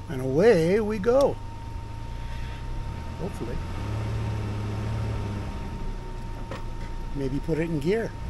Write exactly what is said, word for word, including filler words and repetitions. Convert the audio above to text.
And away we go. Hopefully. Maybe put it in gear.